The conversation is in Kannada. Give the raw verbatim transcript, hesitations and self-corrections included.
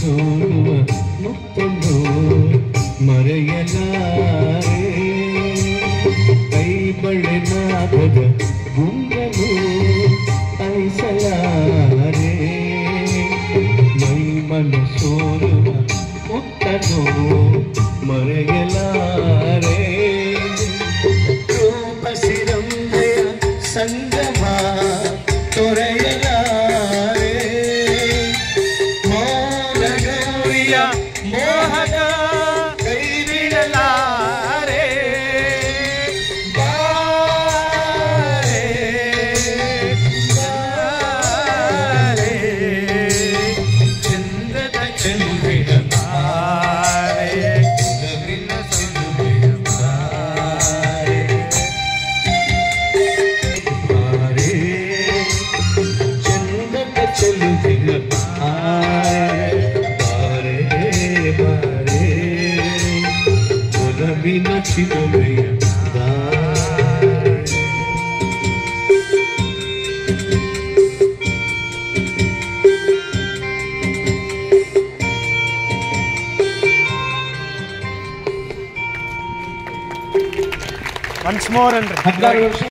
ಸೋಲುವ ಮುತ್ತನ್ನು ಮರೆಯಲಾರೆ ಕೈ ಬಳೆ ನಾದದ ಗುಂಗನು ಅಳಿಸಲಾರೆ ಮೈ ಮನ ಸೋಲುವ ಮುತ್ತನ್ನು ಮರೆಯಲಾರೆ ರೂಪಸಿರಂಭೆಯ ಸಂಗಮ ತೊರೆಯಲಾರೆ ಮೋನ ಗೌರಿಯ ಮೋಹನ ಕೈ ಬಿಡಲಾರೆ ಬಾರೆ ಬಾರೆ ಚಂದ್ರದ ಚಂದ್ರಿನ ಬಾರೆ ಕುಲವಿನ ಸುಲುಮೆಯ ಬಾರೆ ಬಾರೆ ಚಂದ್ರದ ಚಲುವಿನ ಬಾರೆ ಬಾರೆ ಬಾರೆ ಕುಲವಿನ ಚಿಲುಮೆಯ once more and